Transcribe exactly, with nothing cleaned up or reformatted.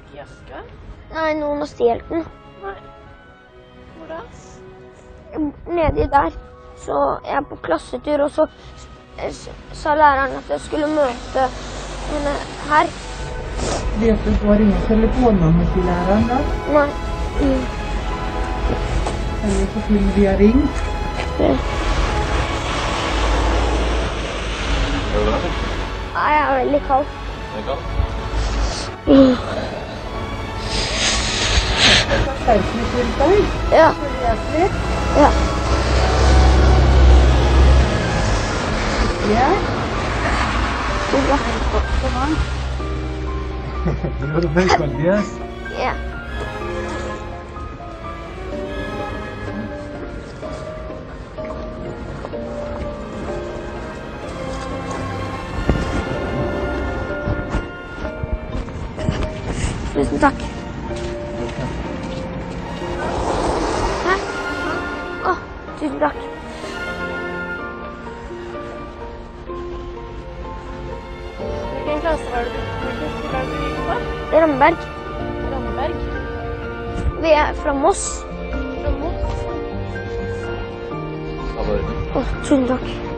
i eska? Nei, noen har stjålet den. Nei. Hvor da? Nedi der. Så jeg er på klassetur, og så sa læreren at jeg skulle møte henne her. Vet du hva ringer telefonnummer til læreren da? Nei. Mm. Eller så kunne vi ha ringt. Ja. Er det det? Nei, jeg er veldig kald. Det er kaldt. Mm. Sterkelig til deg. Ja. Ja. Ja. Ja. Kom an. Du har det best, Mathias. Ja. Tusen takk. Hæ? Å, tusen takk. Hvilken klasse var det du? Hvilken skole er det du gikk på? Ramberg. Ramberg? Vi er fra Moss. Fra Moss? Ha det. Å, tusen takk.